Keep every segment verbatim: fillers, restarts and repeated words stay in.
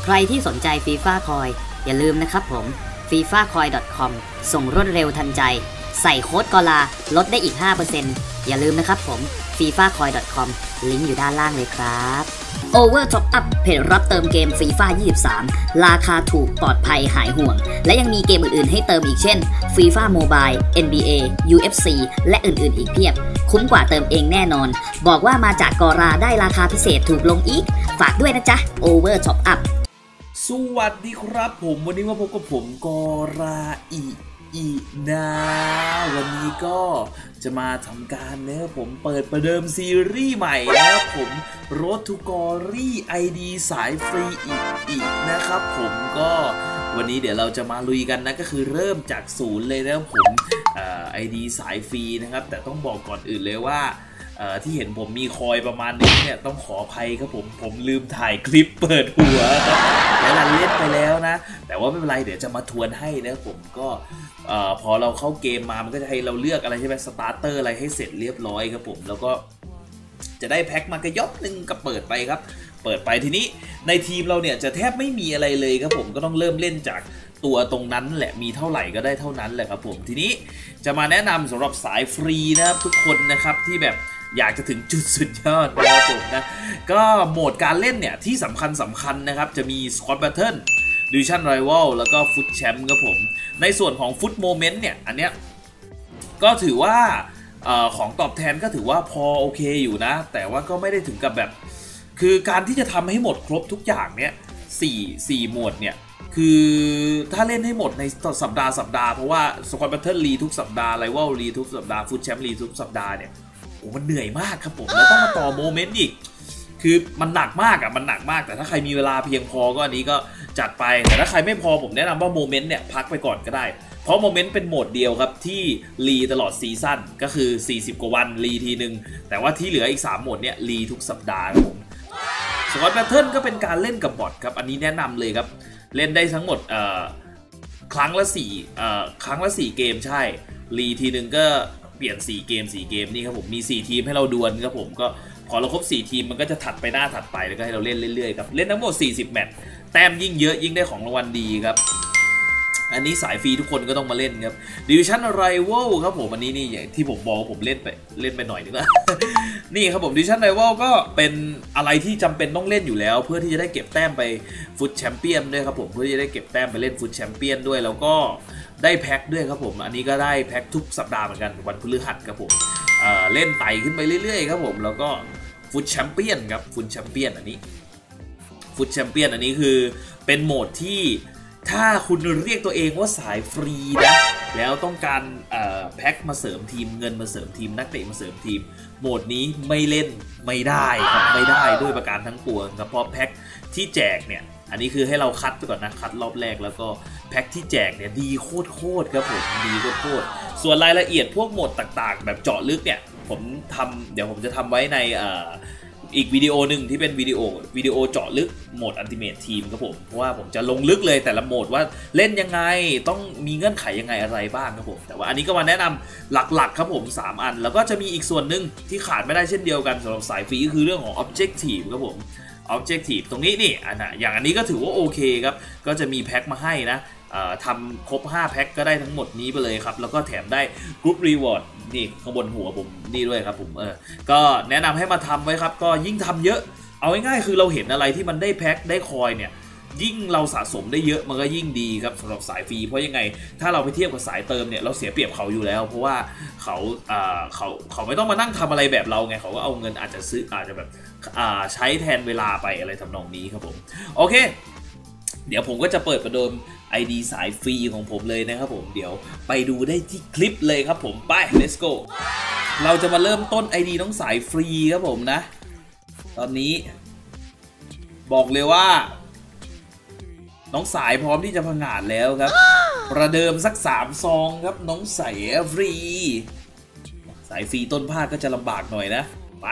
ใครที่สนใจฟีฟ่าคอยอย่าลืมนะครับผม ฟีฟ่าคอย ดอท คอม ส่งรวดเร็วทันใจใส่โค้ดกอลาลดได้อีก ห้าเปอร์เซ็นต์ อย่าลืมนะครับผม ฟีฟ่าคอย ดอท คอม ลิงก์อยู่ด้านล่างเลยครับ Over Top Up เพจรับเติมเกมฟีฟ่ายี่สิบสามราคาถูกปลอดภัยหายห่วงและยังมีเกมอื่นๆให้เติมอีกเช่น FIFA Mobile เอ็น บี เอ ยู เอฟ ซี และอื่นๆอีกเพียบคุ้มกว่าเติมเองแน่นอนบอกว่ามาจากกอราได้ราคาพิเศษถูกลงอีกฝากด้วยนะจ๊ะ Over Top Up สวัสดีครับผมวันนี้มาพบกับผมกอราอีอีนาวันนี้ก็จะมาทำการนะครับผมเปิดประเดิมซีรีส์ใหม่นะครับผม Road to Glory ไอ ดี สายฟรีอีกอีกนะครับผมก็วันนี้เดี๋ยวเราจะมาลุยกันนะก็คือเริ่มจากศูนย์เลยนะครับผมเอ่อ ไอ ดี สายฟรีนะครับแต่ต้องบอกก่อนอื่นเลยว่าที่เห็นผมมีคอยประมาณนี้เนี่ยต้องขออภัยครับผมผมลืมถ่ายคลิปเปิดหัวครับแล้วเล่นไปแล้วนะแต่ว่าไม่เป็นไรเดี๋ยวจะมาทวนให้นะผมก็พอเราเข้าเกมมามันก็จะให้เราเลือกอะไรใช่ไหมสตาร์เตอร์อะไรให้เสร็จเรียบร้อยครับผมแล้วก็จะได้แพ็คมากระยอบหนึ่งก็เปิดไปครับเปิดไปทีนี้ในทีมเราเนี่ยจะแทบไม่มีอะไรเลยครับผมก็ต้องเริ่มเล่นจากตัวตรงนั้นแหละมีเท่าไหร่ก็ได้เท่านั้นแหละครับผมทีนี้จะมาแนะนำสำหรับสายฟรีนะครับทุกคนนะครับที่แบบอยากจะถึงจุดสุดยอดนะครับผมนะก็โหมดการเล่นเนี่ยที่สำคัญสำคัญนะครับจะมี Squad Battle Division Rival แล้วก็ Foot Champ ครับผมในส่วนของ Foot Moment เนี่ยอันเนี้ยก็ถือว่าของตอบแทนก็ถือว่าพอโอเคอยู่นะแต่ว่าก็ไม่ได้ถึงกับแบบคือการที่จะทำให้หมดครบทุกอย่างเนี่ยสี่สี่หมวดเนี่ยคือถ้าเล่นให้หมดในสัปดาห์สัปดาห์เพราะว่า Squad Battle รีทุกสัปดาห์ Rival รีทุกสัปดาห์ Foot Champ รีทุกสัปดาห์เนี่ยโอ้มันเหนื่อยมากครับผมแล้วต้องมาต่อโมเมนต์อีกคือมันหนักมากอ่ะมันหนักมากแต่ถ้าใครมีเวลาเพียงพอก็อันนี้ก็จัดไปแต่ถ้าใครไม่พอผมแนะนำว่าโมเมนต์เนี่ยพักไปก่อนก็ได้เพราะโมเมนต์เป็นโหมดเดียวครับที่รีตลอดซีซั่นก็คือสี่สิบกว่าวันรีทีนึงแต่ว่าที่เหลืออีกสามโหมดเนี่ยรีทุกสัปดาห์ครับผมสกอตแบทเทิลก็เป็นการเล่นกับบอทครับอันนี้แนะนำเลยครับเล่นได้ทั้งหมดเอ่อครั้งละสี่เอ่อครั้งละสี่เกมใช่รีทีนึงก็เปลี่ยนสี่เกมสี่เกมนี่ครับผมมีสี่ทีมให้เราดวลครับผมก็พอเราครบสี่ทีมมันก็จะถัดไปหน้าถัดไปแล้วก็ให้เราเล่นเรื่อยๆครับเล่นทั้งหมดสี่สิบแมตช์แต้มยิ่งเยอะยิ่งได้ของรางวัลดีครับอันนี้สายฟรีทุกคนก็ต้องมาเล่นครับ Division Rival ครับผมอันนี้นี่อย่างที่ผมบอกผมเล่นไปเล่นไปหน่อยนึงนะ นี่ครับผม Division Rival ก็เป็นอะไรที่จำเป็นต้องเล่นอยู่แล้วเพื่อที่จะได้เก็บแต้มไปฟุตแชมเปี้ยนด้วยครับผมเพื่อที่จะได้เก็บแต้มไปเล่นฟุตแชมเปี้ยนด้วยแล้วก็ได้แพ็คด้วยครับผมอันนี้ก็ได้แพ็คทุกสัปดาห์เหมือนกันวันพฤหัสครับผมเอ่อเล่นไต่ขึ้นไปเรื่อยๆครับผมแล้วก็ฟุตแชมเปี้ยนครับฟุตแชมเปี้ยนอันนี้ฟุตแชมเปี้ยนอันนี้คือเป็นโหมดที่ถ้าคุณเรียกตัวเองว่าสายฟรีนะแล้วต้องการแพ็คมาเสริมทีมเงินมาเสริมทีมนักเตะมาเสริมทีมโหมดนี้ไม่เล่นไม่ได้ครับไม่ได้ด้วยประการทั้งปวงครับเพราะแพ็คที่แจกเนี่ยอันนี้คือให้เราคัดไปก่อนนะคัดรอบแรกแล้วก็แพ็คที่แจกเนี่ยดีโคตรโคตรครับผมดีโคตรโคตรส่วนรายละเอียดพวกโหมดต่างๆแบบเจาะลึกเนี่ยผมทำเดี๋ยวผมจะทำไว้ในอีกวิดีโอหนึ่งที่เป็นวิดีโอวิดีโอเจาะลึกโหมดอัลติเมททีมครับผมเพราะว่าผมจะลงลึกเลยแต่ละโหมดว่าเล่นยังไงต้องมีเงื่อนไขยังไงอะไรบ้างครับผมแต่ว่าอันนี้ก็มาแนะนำหลักๆครับผมสามอันแล้วก็จะมีอีกส่วนหนึ่งที่ขาดไม่ได้เช่นเดียวกันสำหรับสายฟรีก็คือเรื่องของ Objective ครับผม Objective ตรงนี้นี่อันน่ะอย่างอันนี้ก็ถือว่าโอเคครับก็จะมีแพ็คมาให้นะทำครบห้าแพ็คก็ได้ทั้งหมดนี้ไปเลยครับแล้วก็แถมได้กรุ๊ปรีวอร์ดนี่ข้างบนหัวผมนี่ด้วยครับผมเออก็แนะนำให้มาทำไว้ครับก็ยิ่งทำเยอะเอาง่ายๆคือเราเห็นอะไรที่มันได้แพ็คได้คอยเนี่ยยิ่งเราสะสมได้เยอะมันก็ยิ่งดีครับสำหรับสายฟรีเพราะยังไงถ้าเราไปเทียบกับสายเติมเนี่ยเราเสียเปรียบเขาอยู่แล้วเพราะว่าเขาอ่าเขาเขาไม่ต้องมานั่งทำอะไรแบบเราไงเขาก็เอาเงินอาจจะซื้ออาจจะแบบอ่าใช้แทนเวลาไปอะไรทำนองนี้ครับผมโอเคเดี๋ยวผมก็จะเปิดประเดิม ไอ ดี สายฟรีของผมเลยนะครับผมเดี๋ยวไปดูได้ที่คลิปเลยครับผมไป let's go เราจะมาเริ่มต้น ไอ ดี น้องสายฟรีครับผมนะตอนนี้บอกเลยว่าน้องสายพร้อมที่จะผงาดแล้วครับประเดิมสักสามซองครับน้องสายฟรีสายฟรีต้นภาคก็จะลำบากหน่อยนะไป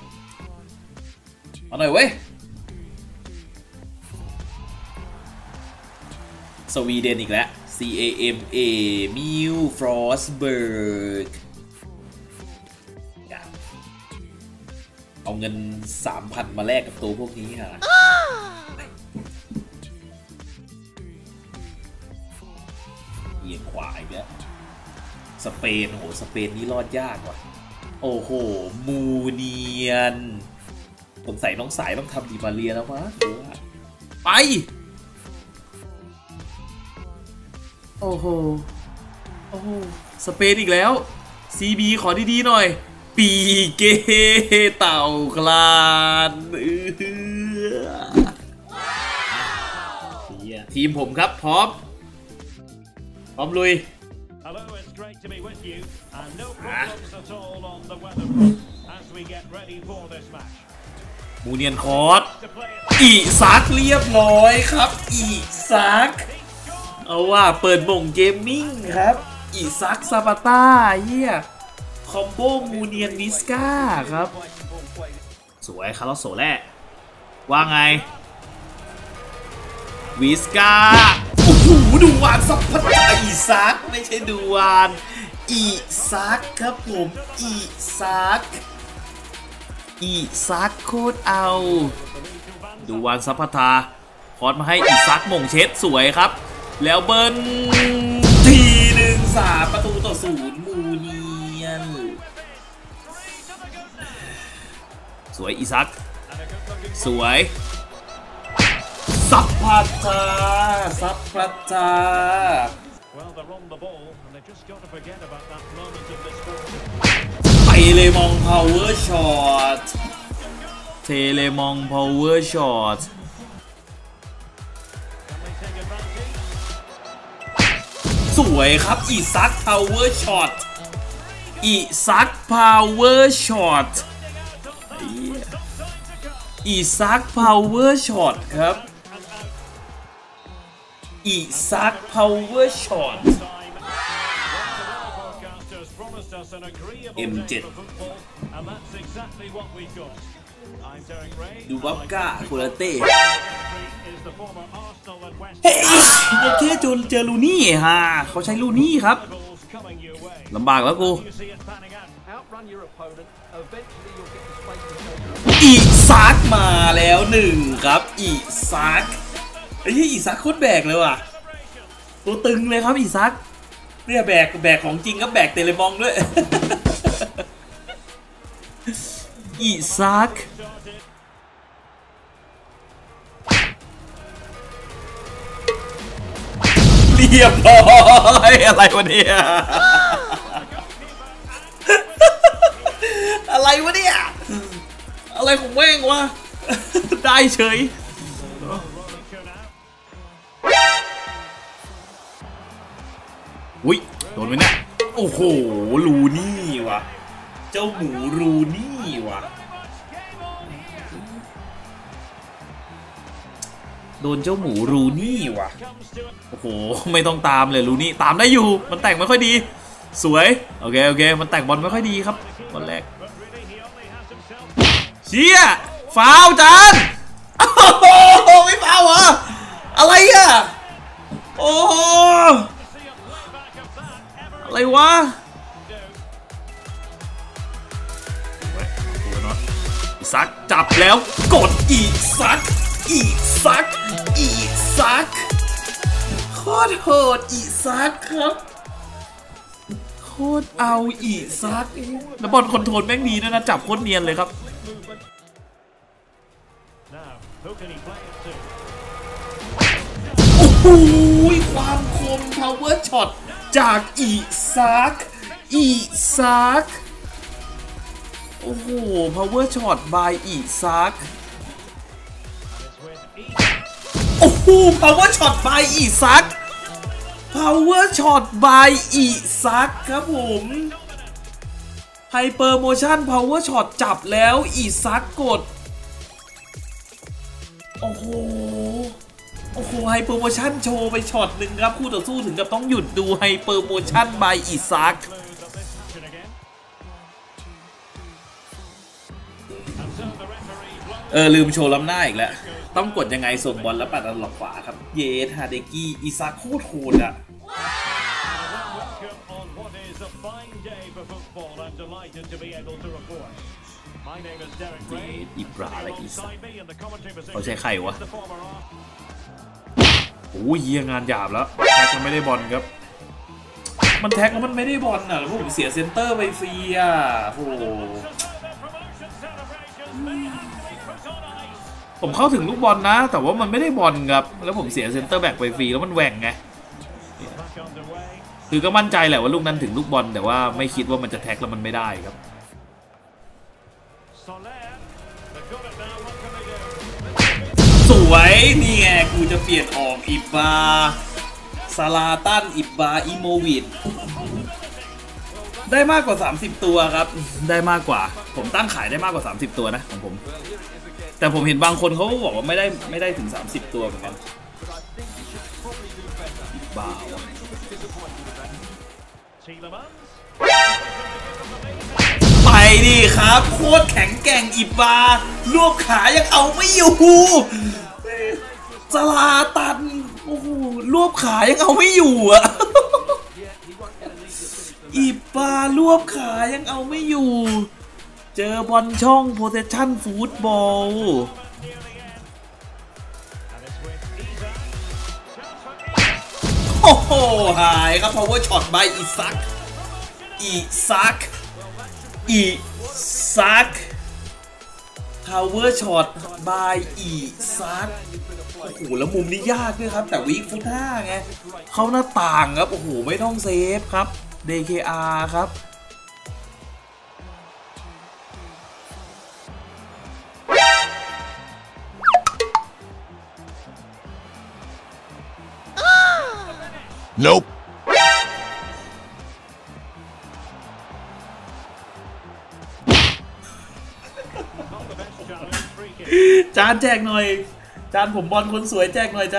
เอาหน่อยเว้ยสวีเดนอีกแล้ว C A M A มิลฟรอสเบิร์กเอาเงิน สามพัน มาแลกกับตัวพวกนี้ฮะสเปนโหสเปนนี่รอดยากว่ะโอ้โหมูเนียนสงสัยน้องสายต้องทำดีมาเรียแล้วมั้งไปโอ้โหโอ้โหสเปนอีกแล้ว ซี บี ขอดีๆหน่อยปีเกเต่ากลานทีมผมครับพร้อมพร้อมลุยมูเนียนคอร์สอีซักเรียบร้อยครับอีซักเอาว่าเปิดบ่งเกมมิ่งครับอีซักซาปาต้าเฮียคอมโบมูเนียนวิสก้าครับสวยคาร์ลโซแรกว่าไงวิสก้าโอ้โหดูวานซับพัดอีซักไม่ใช่ดูวานอีซักครับผมอีซักอีซักโคตรเอาดูวานซับพัทาคอร์สมาให้อีซักมงเช็ดสวยครับแล้วเบิร์นทีหนึ่งสามประตูต่อศูนย์มูเนียนสวยอีซักสวยซับพัทาซับพัทาไปเลยมองพาวเวอร์ช็อตเทเลมองพาวเวอร์ช็อตสวยครับอีซักพาวเวอร์ช็อตอีซักพาวเวอร์ช็อตอีซักพาวเวอร์ช็อตครับอีซักพาวเวอร์ช็อต เอ็ม เจ็ด ดูบัฟก้าโคลาเต้เฮ้ยแค่จนเจอลูนี่ฮะเขาใช้ลูนี่ครับลำบากแล้วกูอีซักมาแล้วหนึ่งครับอีซักไอ้ยี่อีซักโคตรแบกเลยว่ะตัวตึงเลยครับอีซักเนี่ยแบกแบกของจริงก็แบกเตเลมองด้วยอีซักเรียบร้อยอะไรวะเนี่ยอะไรวะเนี่ยอะไรของแม่งวะได้เฉยอุ้ยโดนไหมเนี่ยโอ้โหรูนี่วะเจ้าหมูรูนี่วะโดนเจ้าหมูรูนี่วะโอ้โหไม่ต้องตามเลยรูนี่ตามได้อยู่มันแต่งไม่ค่อยดีสวยโอเคโอเคมันแต่งบอลไม่ค่อยดีครับบอลแรกเชี่ยฟาวจานไม่ฟาวเหรออะไรอ่ะโอ้อะไรวะอีซักจับแล้วกดอีซักอีซักอีซักโคตรโหดอีซักครับโคตรเอาอีซักแล้วบอลคอนโทรลแม่งดีด้วยนะจับโคตรเนียนเลยครับโอ้โหความคม power shot จากอีซักอีซักโอ้โห power shot by อีซักโอ้โห power shot by อีซัก power shot by อีซักครับผมไฮเปอร์โมชั่น power shot จับแล้วอีซักกดโอ้โหโอ้โหไฮเปอร์โมชั่นโชว์ไปช็อตหนึ่งครับคู่ต่อสู้ถึงกับต้องหยุดดูไฮเปอร์โมชั่น by อีซักเออลืมโชว์ล้ำหน้าอีกแล้วต้องกดยังไงส่งบอลแล้วปัดอันหลอกขวาครับเยสฮาเดกี้อีซักโคตรโหดอ่ะเยสอิบราอะไรอีซักเขาใช้ใครวะโอ้ยเยี่ยงานหยาบแล้วแท็กมันไม่ได้บอลครับมันแท็กแล้วมันไม่ได้บอลอ่ะแล้วผมเสียเซนเตอร์ไปฟรีอ่ะโอ้ผมเข้าถึงลูกบอลนะแต่ว่ามันไม่ได้บอลครับแล้วผมเสียเซนเตอร์แบ็กไปฟรีแล้วมันแหว่งไงคือก็มั่นใจแหละว่าลูกนั้นถึงลูกบอลแต่ว่าไม่คิดว่ามันจะแท็กแล้วมันไม่ได้ครับสวยนี่ไงกูจะเปลี่ยนออกอิบบาซาลาตันอิบบาอิโมวิดได้มากกว่าสามสิบตัวครับได้มากกว่าผมตั้งขายได้มากกว่าสามสิบตัวนะของผมแต่ผมเห็นบางคนเขาบอกว่าไม่ได้ไม่ได้ถึงสามสิบตัวเหมือนกันบ้าวไปดิครับโคตรแข็งแกร่งอิบบารวบขายังเอาไม่อยู่ซาลาตันโอ้โหรวบขายังเอาไม่อยู่อ่ะอิบบารวบขายังเอาไม่อยู่เจอบอลช่องโพเซชั่นฟุตบอลโอ้โหหายครับเพราะว่าช็อตบายอีซักอีซักอีซัก power shot by อีซักโอ้โหแล้วมุมนี้ยากด้วยครับแต่วิกฟุตห้าไงเข้าหน้าต่างครับโอ้โหไม่ต้องเซฟครับ ดี เค อาร์ ครับ Nope. จานแจกหน่อยจานผมบอลคนสวยแจกหน่อยจ้า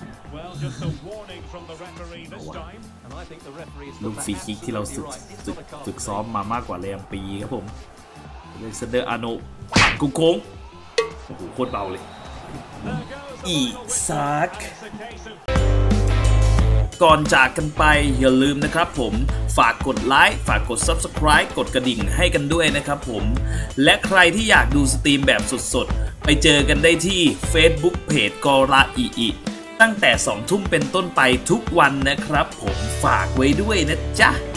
ลูกฟรีคิกที่เราฝึกฝึกฝึกซ้อมมามากกว่าแรมปีครับผมเลเซเดอร์อาโนปั่นกุ้งโค้งโอ้โหโคตรเบาเลยอีซักก่อนจากกันไปอย่าลืมนะครับผมฝากกดไลค์ฝากกด ซับสไครบ์ กดกระดิ่งให้กันด้วยนะครับผมและใครที่อยากดูสตรีมแบบสดๆไปเจอกันได้ที่ Facebook เพจกอราอิอิตั้งแต่สองทุ่มเป็นต้นไปทุกวันนะครับผมฝากไว้ด้วยนะจ๊ะ